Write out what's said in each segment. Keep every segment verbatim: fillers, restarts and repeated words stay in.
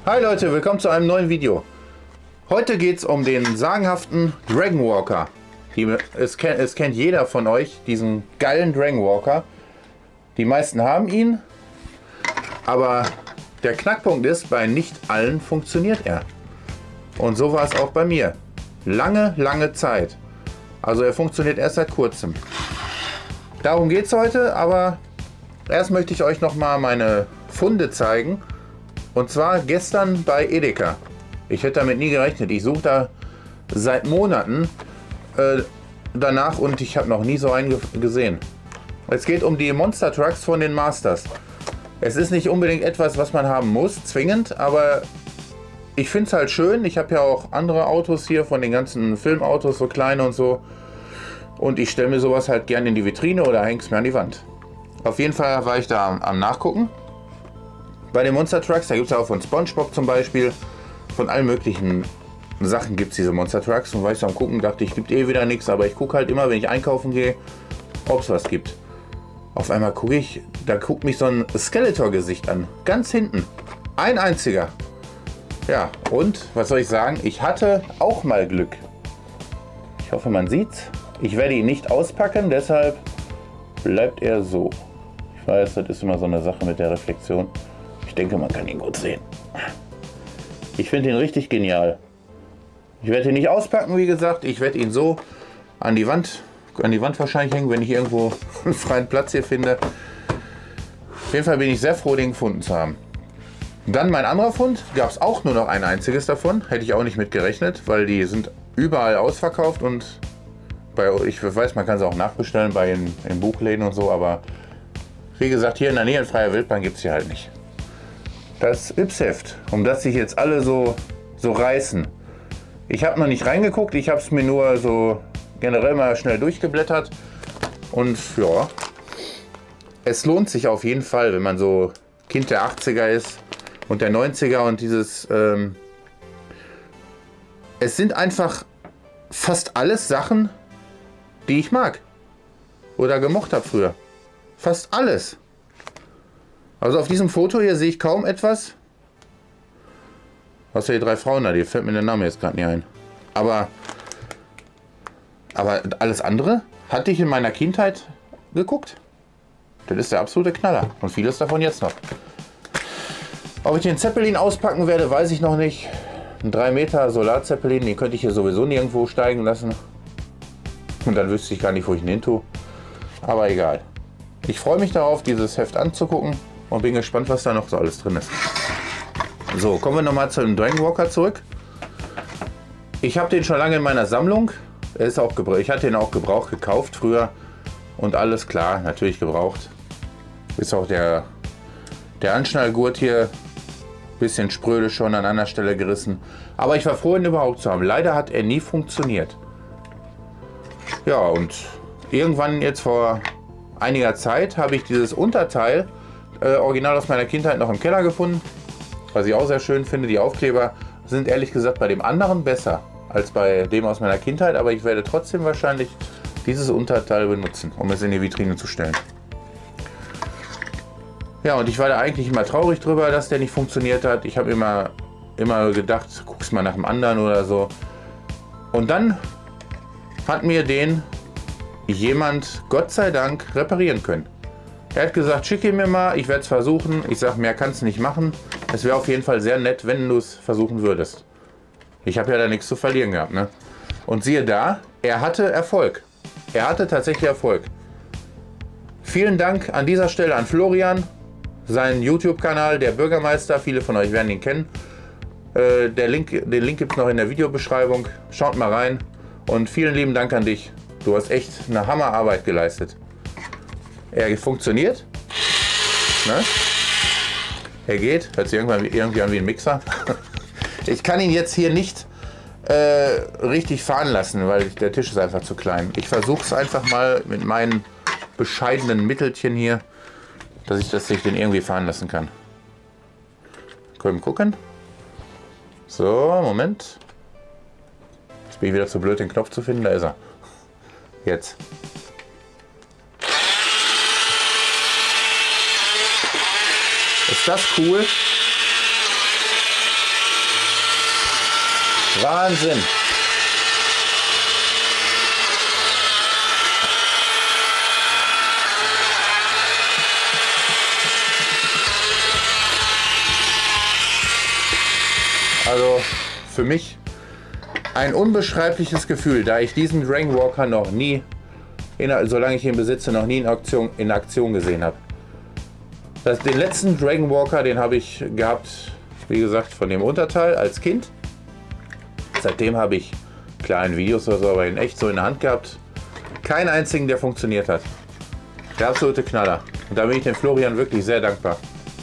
Hi Leute, willkommen zu einem neuen Video. Heute geht es um den sagenhaften Dragon Walker. Die, es, kennt, es kennt jeder von euch, diesen geilen Dragon Walker. Die meisten haben ihn, aber der Knackpunkt ist, bei nicht allen funktioniert er. Und so war es auch bei mir. Lange, lange Zeit. Also er funktioniert erst seit kurzem. Darum geht es heute, aber erst möchte ich euch noch mal meine Funde zeigen. Und zwar gestern bei Edeka. Ich hätte damit nie gerechnet. Ich suche da seit Monaten äh, danach und ich habe noch nie so einen gesehen. Es geht um die Monster Trucks von den Masters. Es ist nicht unbedingt etwas, was man haben muss, zwingend, aber ich finde es halt schön. Ich habe ja auch andere Autos hier von den ganzen Filmautos, so kleine und so. Und ich stelle mir sowas halt gerne in die Vitrine oder hänge es mir an die Wand. Auf jeden Fall war ich da am, am Nachgucken. Bei den Monster Trucks, da gibt es ja auch von SpongeBob zum Beispiel, von allen möglichen Sachen gibt es diese Monster Trucks. Und weil ich so am Gucken dachte, ich gibt eh wieder nichts, aber ich gucke halt immer, wenn ich einkaufen gehe, ob es was gibt. Auf einmal gucke ich, da guckt mich so ein Skeletor-Gesicht an, ganz hinten. Ein einziger. Ja, und was soll ich sagen, ich hatte auch mal Glück. Ich hoffe, man sieht's. Ich werde ihn nicht auspacken, deshalb bleibt er so. Ich weiß, das ist immer so eine Sache mit der Reflexion. Ich denke, man kann ihn gut sehen. Ich finde ihn richtig genial. Ich werde ihn nicht auspacken, wie gesagt. Ich werde ihn so an die Wand, an die Wand wahrscheinlich hängen, wenn ich irgendwo einen freien Platz hier finde. Auf jeden Fall bin ich sehr froh, den gefunden zu haben. Dann mein anderer Fund. Gab es auch nur noch ein einziges davon. Hätte ich auch nicht mit gerechnet, weil die sind überall ausverkauft. Und bei, ich weiß, man kann sie auch nachbestellen bei den, in Buchläden und so. Aber wie gesagt, hier in der Nähe in freier Wildbahn gibt es sie halt nicht. Das Yps-Heft, um das sich jetzt alle so, so reißen. Ich habe noch nicht reingeguckt, ich habe es mir nur so generell mal schnell durchgeblättert. Und ja, es lohnt sich auf jeden Fall, wenn man so Kind der achtziger ist und der neunziger und dieses... Ähm, es sind einfach fast alles Sachen, die ich mag oder gemocht habe früher. Fast alles. Also auf diesem Foto hier sehe ich kaum etwas. Außer die drei Frauen da, die fällt mir der Name jetzt gerade nicht ein. Aber, aber alles andere hatte ich in meiner Kindheit geguckt. Das ist der absolute Knaller. Und vieles davon jetzt noch. Ob ich den Zeppelin auspacken werde, weiß ich noch nicht. Ein drei Meter Solarzeppelin, den könnte ich hier sowieso nirgendwo steigen lassen. Und dann wüsste ich gar nicht, wo ich ihn hin tue. Aber egal. Ich freue mich darauf, dieses Heft anzugucken. Und bin gespannt, was da noch so alles drin ist. So, kommen wir nochmal zu dem Dragon Walker zurück. Ich habe den schon lange in meiner Sammlung. Er ist auch ich hatte ihn auch gebraucht gekauft früher. Und alles klar, natürlich gebraucht. Ist auch der, der Anschnallgurt hier ein bisschen spröde schon an einer Stelle gerissen. Aber ich war froh, ihn überhaupt zu haben. Leider hat er nie funktioniert. Ja, und irgendwann jetzt vor einiger Zeit habe ich dieses Unterteil Äh, original aus meiner Kindheit noch im Keller gefunden, was ich auch sehr schön finde. Die Aufkleber sind ehrlich gesagt bei dem anderen besser als bei dem aus meiner Kindheit, aber ich werde trotzdem wahrscheinlich dieses Unterteil benutzen, um es in die Vitrine zu stellen. Ja, und ich war da eigentlich immer traurig drüber, dass der nicht funktioniert hat. Ich habe immer, immer gedacht, guck's mal nach dem anderen oder so. Und dann hat mir den jemand, Gott sei Dank, reparieren können. Er hat gesagt, schick ihn mir mal, ich werde es versuchen. Ich sage, mehr kannst du nicht machen. Es wäre auf jeden Fall sehr nett, wenn du es versuchen würdest. Ich habe ja da nichts zu verlieren gehabt, ne? Und siehe da, er hatte Erfolg. Er hatte tatsächlich Erfolg. Vielen Dank an dieser Stelle an Florian, seinen YouTube-Kanal, der Bürgermeister. Viele von euch werden ihn kennen. Äh, der Link, den Link gibt es noch in der Videobeschreibung. Schaut mal rein. Und vielen lieben Dank an dich. Du hast echt eine Hammerarbeit geleistet. Er funktioniert. Ne? Er geht. Hört sich irgendwann irgendwie an wie ein Mixer. Ich kann ihn jetzt hier nicht äh, richtig fahren lassen, weil der Tisch ist einfach zu klein. Ich versuche es einfach mal mit meinen bescheidenen Mittelchen hier, dass ich, dass ich den irgendwie fahren lassen kann. Können wir gucken. So, Moment. Jetzt bin ich wieder zu blöd, den Knopf zu finden. Da ist er. Jetzt. Ist das cool? Wahnsinn. Also für mich ein unbeschreibliches Gefühl, da ich diesen Dragon Walker noch nie, in, solange ich ihn besitze, noch nie in Aktion, in Aktion gesehen habe. Das, den letzten Dragon Walker, den habe ich gehabt, wie gesagt, von dem Unterteil als Kind. Seitdem habe ich kleine Videos oder so, aber in echt so in der Hand gehabt. Keinen einzigen, der funktioniert hat. Der absolute Knaller. Und da bin ich dem Florian wirklich sehr dankbar.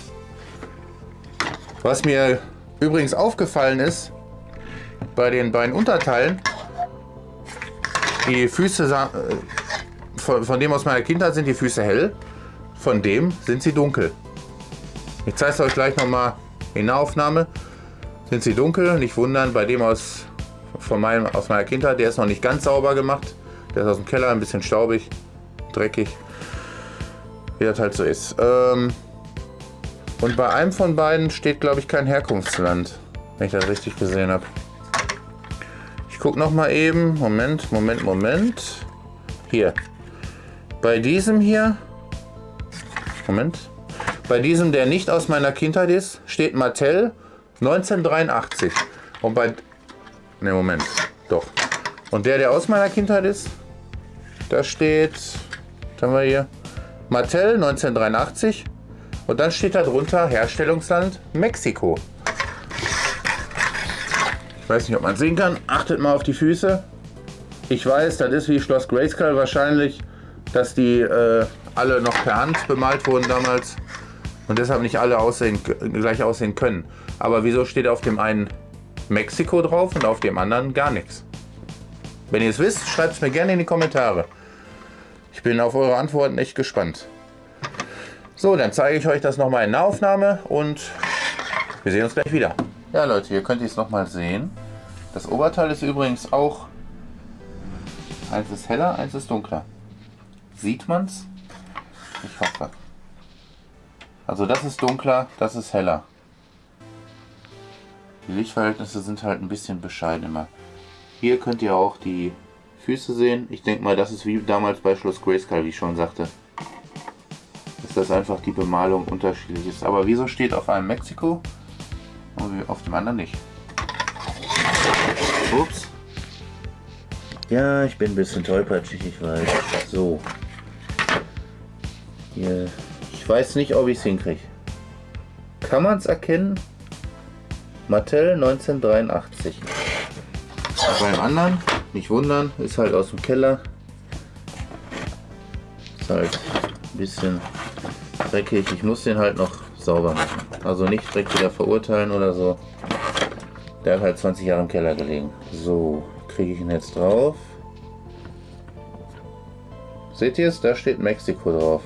Was mir übrigens aufgefallen ist, bei den beiden Unterteilen, die Füße, von, von dem aus meiner Kindheit sind die Füße hell, von dem sind sie dunkel. Ich zeige es euch gleich nochmal in der Aufnahme. Sind sie dunkel, nicht wundern, bei dem aus, von meinem, aus meiner Kindheit, der ist noch nicht ganz sauber gemacht. Der ist aus dem Keller, ein bisschen staubig, dreckig, wie das halt so ist. Ähm, und bei einem von beiden steht, glaube ich, kein Herkunftsland, wenn ich das richtig gesehen habe. Ich gucke noch mal eben. Moment, Moment, Moment. Hier. Bei diesem hier. Moment. Bei diesem, der nicht aus meiner Kindheit ist, steht Mattel neunzehnhundertdreiundachtzig. Und bei. Ne, Moment. Doch. Und der, der aus meiner Kindheit ist, da steht. Was haben wir hier? Mattel neunzehnhundertdreiundachtzig. Und dann steht da drunter Herstellungsland Mexiko. Ich weiß nicht, ob man sehen kann. Achtet mal auf die Füße. Ich weiß, das ist wie Schloss Grayskull wahrscheinlich, dass die äh, alle noch per Hand bemalt wurden damals und deshalb nicht alle aussehen, gleich aussehen können. Aber wieso steht auf dem einen Mexiko drauf und auf dem anderen gar nichts? Wenn ihr es wisst, schreibt es mir gerne in die Kommentare. Ich bin auf eure Antworten echt gespannt. So, dann zeige ich euch das nochmal in Nahaufnahme und wir sehen uns gleich wieder. Ja Leute, hier könnt ihr es nochmal sehen. Das Oberteil ist übrigens auch, eins ist heller, eins ist dunkler. Sieht man's? Ich hoffe. Also das ist dunkler, das ist heller. Die Lichtverhältnisse sind halt ein bisschen bescheidener. Hier könnt ihr auch die Füße sehen. Ich denke mal, das ist wie damals bei Schloss Grayskull, wie ich schon sagte. Dass das einfach die Bemalung unterschiedlich ist. Aber wieso steht auf einem Mexiko? Und auf dem anderen nicht. Ups. Ja, ich bin ein bisschen tollpatschig, ich weiß. So. Hier. Ich weiß nicht, ob ich es hinkriege. Kann man es erkennen? Mattel neunzehnhundertdreiundachtzig. Beim anderen, nicht wundern, ist halt aus dem Keller. Ist halt ein bisschen dreckig. Ich muss den halt noch sauber machen. Also nicht direkt wieder verurteilen oder so. Der hat halt zwanzig Jahre im Keller gelegen. So, kriege ich ihn jetzt drauf. Seht ihr es? Da steht Mexiko drauf.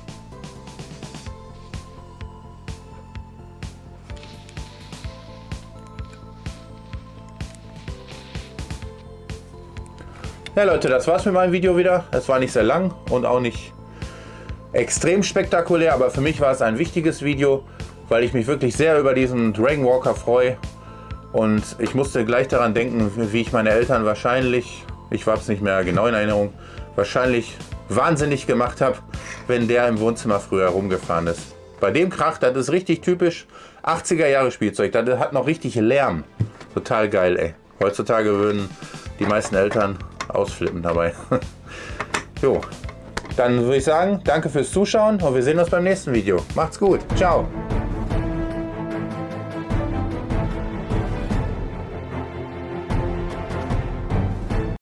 Ja Leute, das war's mit meinem Video wieder. Es war nicht sehr lang und auch nicht extrem spektakulär, aber für mich war es ein wichtiges Video, weil ich mich wirklich sehr über diesen Dragon Walker freue. Und ich musste gleich daran denken, wie ich meine Eltern wahrscheinlich, ich habe es nicht mehr genau in Erinnerung, wahrscheinlich wahnsinnig gemacht habe, wenn der im Wohnzimmer früher rumgefahren ist. Bei dem Krach, das ist richtig typisch achtziger Jahre Spielzeug, das hat noch richtig Lärm. Total geil, ey. Heutzutage würden die meisten Eltern ausflippen dabei. Jo, dann würde ich sagen, danke fürs Zuschauen und wir sehen uns beim nächsten Video. Macht's gut, ciao!